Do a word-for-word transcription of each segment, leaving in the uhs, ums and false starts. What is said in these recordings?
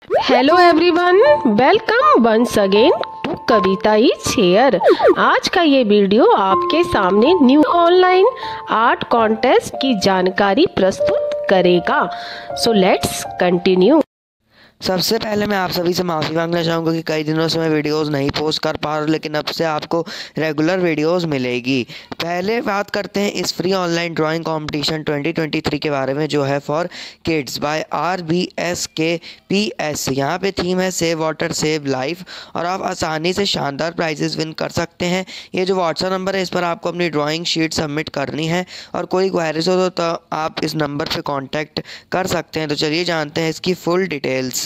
Hello everyone, welcome once again to Kavita is here. आज का ये वीडियो आपके सामने न्यू ऑनलाइन आर्ट कॉन्टेस्ट की जानकारी प्रस्तुत करेगा। So let's continue. सबसे पहले मैं आप सभी से माफ़ी मांगना चाहूँगा कि कई दिनों से मैं वीडियोस नहीं पोस्ट कर पा रहा हूँ, लेकिन अब से आपको रेगुलर वीडियोस मिलेगी। पहले बात करते हैं इस free online drawing competition twenty twenty three के बारे में, जो है for kids by R B S K P S. यहाँ पे थीम है सेव वाटर सेव लाइफ, और आप आसानी से शानदार प्राइजेस विन कर सकते हैं। ये जो व्हाट्सएप नंबर है, इस पर आपको अपनी ड्राइंग शीट सबमिट करनी है, और कोई क्वेरीज हो तो आप इस नंबर पर कॉन्टैक्ट कर सकते हैं। तो चलिए जानते हैं इसकी full details.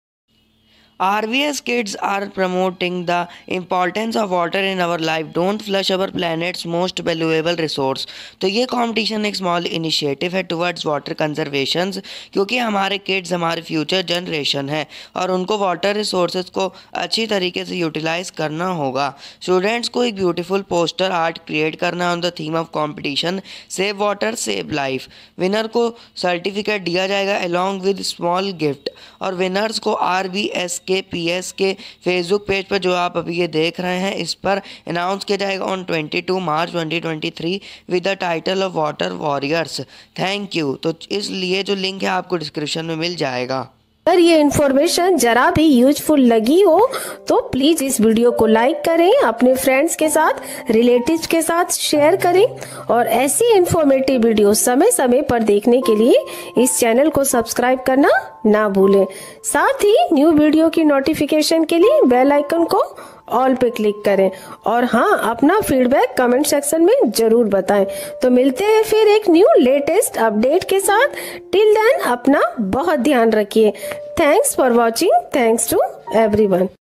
R V S kids are promoting the importance of water in our life. Don't flush our planet's most valuable resource. तो ये कंपटीशन एक स्मॉल इनिशिएटिव है टुवर्ड्स वाटर कंजर्वेशन, क्योंकि हमारे किड्स हमारे फ्यूचर जनरेशन है और उनको वाटर रिसोर्सेज को अच्छी तरीके से यूटिलाइज करना होगा। स्टूडेंट्स को एक ब्यूटीफुल पोस्टर आर्ट क्रिएट करना on the theme of competition save water save life. Winner को सर्टिफिकेट दिया जाएगा अलॉन्ग विद स्मॉल गिफ्ट, और विनर्स को R B S K P S के फेसबुक पेज पर, जो आप अभी ये देख रहे हैं, इस पर अनाउंस किया जाएगा on twenty two March twenty twenty three with the title of water warriors. Thank you. तो इसलिए जो लिंक है आपको डिस्क्रिप्शन में मिल जाएगा। अगर ये इन्फॉर्मेशन जरा भी यूजफुल लगी हो तो प्लीज इस वीडियो को लाइक करें, अपने फ्रेंड्स के साथ, रिलेटिव्स के साथ शेयर करें, और ऐसी इन्फॉर्मेटिव वीडियो समय समय पर देखने के लिए इस चैनल को सब्सक्राइब करना ना भूलें। साथ ही न्यू वीडियो की नोटिफिकेशन के लिए बेल आइकन को ऑल पे क्लिक करें, और हाँ, अपना फीडबैक कमेंट सेक्शन में जरूर बताएं। तो मिलते हैं फिर एक न्यू लेटेस्ट अपडेट के साथ। टिल देन अपना बहुत ध्यान रखिए। Thanks for watching. Thanks to everyone.